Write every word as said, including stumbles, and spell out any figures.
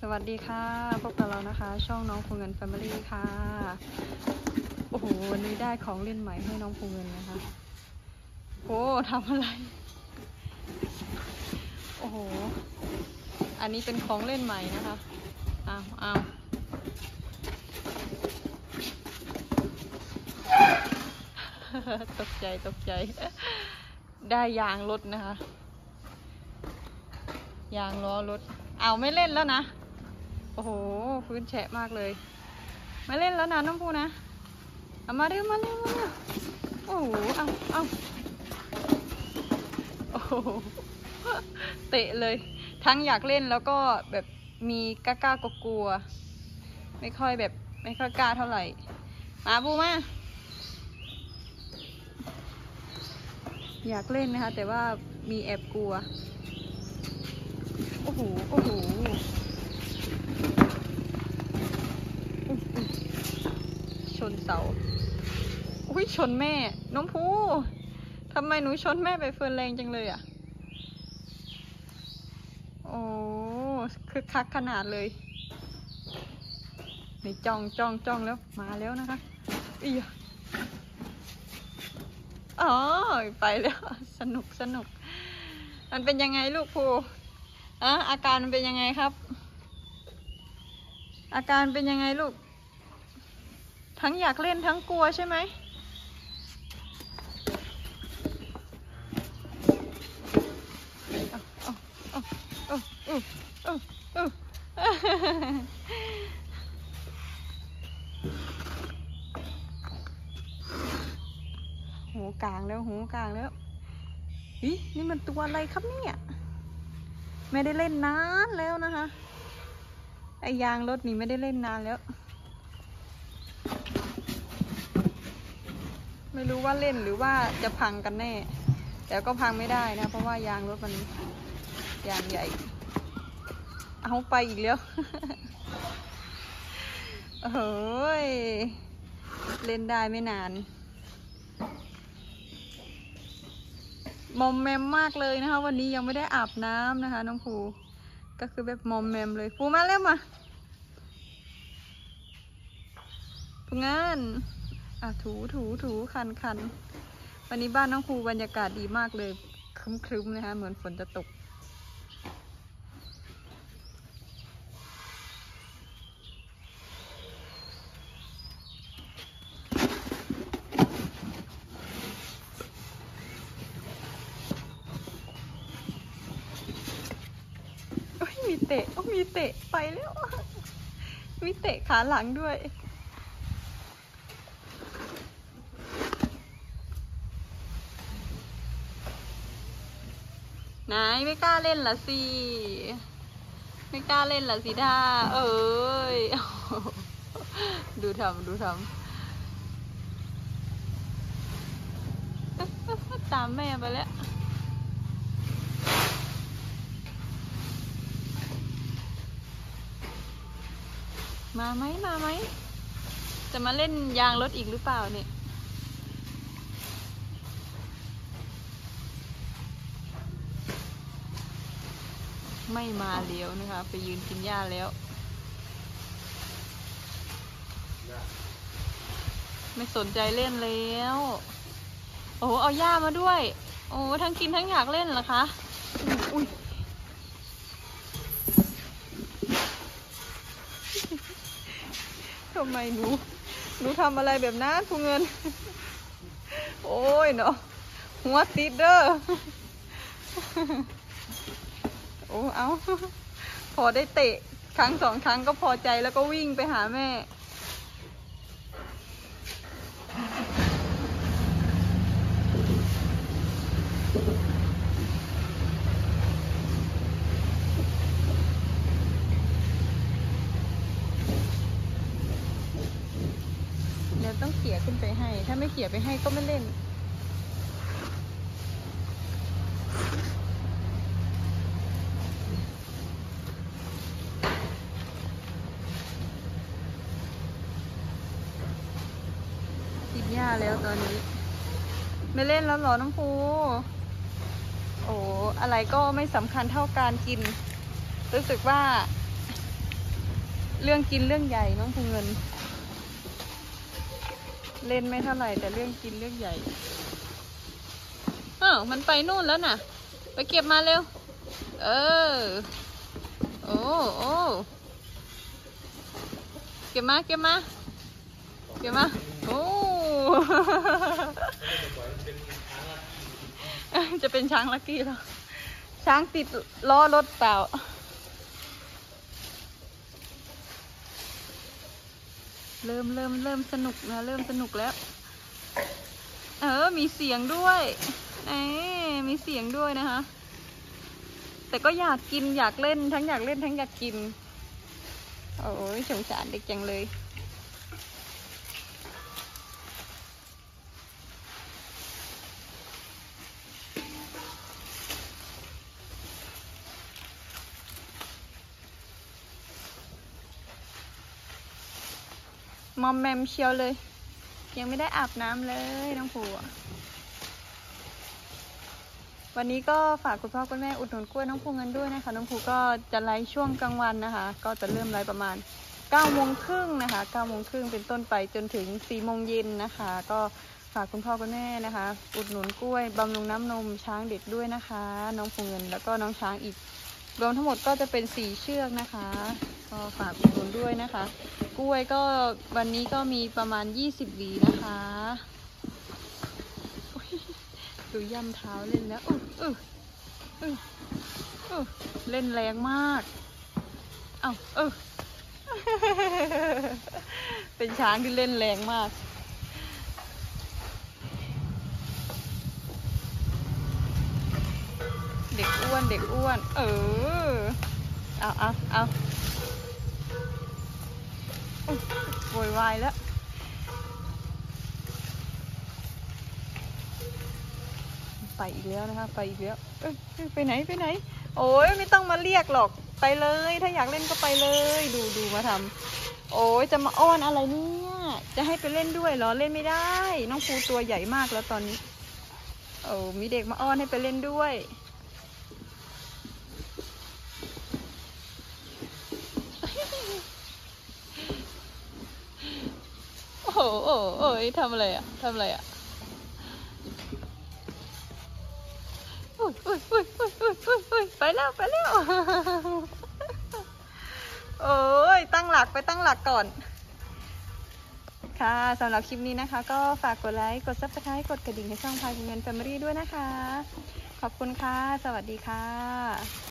สวัสดีค่ะพบกับเรานะคะช่องน้องภูเงิน Family ค่ะโอ้โหวันนี้ได้ของเล่นใหม่ให้น้องภูเงินนะคะโอ้ทำอะไรโอ้โหอันนี้เป็นของเล่นใหม่นะคะอ้าวอ้าวตกใจตกใจได้ยางรถนะคะยางล้อรถเอาไม่เล่นแล้วนะโอ้โหพื้นแฉะมากเลยไม่เล่นแล้วนะน้องภูนะเอามาเร็วมาเร็วมาเร็วโอ้โหเอาเอาโอ้โหเตะเลยทั้งอยากเล่นแล้วก็แบบมีกล้ากล้ากลัวไม่ค่อยแบบไม่ค่อยกล้าเท่าไหร่มาภูมาอยากเล่นนะคะแต่ว่ามีแอบกลัวโอ้โหโอ้โหชนเสาอุ้ยชนแม่น้องภูทำไมหนูชนแม่ไปเฟิร์นแรงจังเลยอ่ะโอ้คือคักขนาดเลยนี่จ้องจ้องจ้องแล้วมาแล้วนะคะอีอ๋อไปแล้วสนุกสนุกมันเป็นยังไงลูกภูอ่ะอาการมันเป็นยังไงครับอาการเป็นยังไงลูกทั้งอยากเล่นทั้งกลัวใช่ไหมหูกลางแล้วหูกลางแล้วอีนี่มันตัวอะไรครับเนี่ยไม่ได้เล่นนานแล้วนะคะไอ้ยางรถนี่ไม่ได้เล่นนานแล้วไม่รู้ว่าเล่นหรือว่าจะพังกันแน่แต่ก็พังไม่ได้นะเพราะว่ายางรถมันยางใหญ่เอาไปอีกแล้วเฮ้ยเล่นได้ไม่นานมอมแมมมากเลยนะคะวันนี้ยังไม่ได้อาบน้ำนะคะน้องภูก็คือแบบมอมแมมเลยภูมาเร็วมาภูงานอ่ะถูถูถูคันคันวันนี้บ้านน้องภูบรรยากาศดีมากเลยครึ้มๆนะคะเหมือนฝนจะตกมีเตะมีเตะไปแล้วมีเตะขาหลังด้วยไหนไม่กล้าเล่นละสิไม่กล้าเล่นละสิท่าเอ้ยดูทำดูทำตามแม่ไปแล้วมาไหมมาไหมจะมาเล่นยางรถอีกหรือเปล่าเนี่ยไม่มาเลี้ยวนะคะไปยืนกินหญ้าแล้วไม่สนใจเล่นแล้วโอ้เอาหญ้ามาด้วยโอ้ทั้งกินทั้งอยากเล่นเหรอคะอุ้ยทำไมหนูหนูทำอะไรแบบนั้นภูเงินโอ้ยเนาะหัวติดเด้อโอ้เอาพอได้เตะครั้งสองครั้งก็พอใจแล้วก็วิ่งไปหาแม่เดี๋ยวต้องเขี่ยขึ้นไปให้ถ้าไม่เขี่ยไปให้ก็ไม่เล่นกินหญ้าแล้วตอนนี้ไม่เล่นแล้วหรอน้องภูโอ้อะไรก็ไม่สำคัญเท่าการกินรู้สึกว่าเรื่องกินเรื่องใหญ่น้องภูเงินเล่นไม่เท่าไหร่แต่เรื่องกินเรื่องใหญ่อ้าวมันไปนู่นแล้วน่ะไปเก็บมาเร็วเออโอ้โอ้เก็บมาเก็บมาเก็บมาโอ้จะเป็นช้างลักกี้แล้วช้างติดล้อรถเปล่าเริ่มเริ่มเริ่มสนุกนะเริ่มสนุกแล้วเออมีเสียงด้วยเอ๊มีเสียงด้วยนะคะแต่ก็อยากกินอยากเล่นทั้งอยากเล่นทั้งอยากกินโอ้ยสงสารเด็กจังเลยมอมแมมเชียวเลยยังไม่ได้อาบน้ำเลยน้องผูวันนี้ก็ฝากคุณพ่อคุณแม่อุดหนุนกล้วยน้องภูเงินด้วยนะคะน้องภูก็จะไลฟ์ช่วงกลางวันนะคะก็จะเริ่มไลฟ์ประมาณเก้าโมงครึ่งนะคะเก้าโมงครึ่งเป็นต้นไปจนถึงสี่โมงเย็นนะคะก็ฝากคุณพ่อคุณแม่นะคะอุดหนุนกล้วยบำรุงน้ำนมช้างเด็กด้วยนะคะน้องภูเงินแล้วก็น้องช้างอีกรวมทั้งหมดก็จะเป็นสี่เชือกนะคะก็ฝากอุดหนุนด้วยนะคะกล้วยก็วันนี้ก็มีประมาณยี่สิบหวีนะคะดูย่ำเท้าเล่นแล้วเออเออเออเออเล่นแรงมากเอ้าเออเป็นช้างที่เล่นแรงมากเด็กอ้วนเด็กอ้วนเออเอาเอาเอาโวยวายแล้วไปอีกแล้วนะคะไปอีกแล้วเอ้ยไปไหนไปไหนโอ้ยไม่ต้องมาเรียกหรอกไปเลยถ้าอยากเล่นก็ไปเลยดูดูมาทำโอ้ยจะมาอ้อนอะไรเนี่ยจะให้ไปเล่นด้วยเหรอเล่นไม่ได้น้องภูตัวใหญ่มากแล้วตอนนี้โอ้มีเด็กมาอ้อนให้ไปเล่นด้วยโอ้โหโอ้ยทำอะไรอะทำอะไรอะอุ้ยอุ้ยอุ้ยอุ้ยอุ้ยอุ้ยไปแล้วไปแล้วโอ้ยตั้งหลักไปตั้งหลักก่อนค่ะสำหรับคลิปนี้นะคะก็ฝากกดไลค์กดซับสไครต์กดกระดิ่งให้ช่องพายเงินแฟมิลี่ด้วยนะคะขอบคุณค่ะสวัสดีค่ะ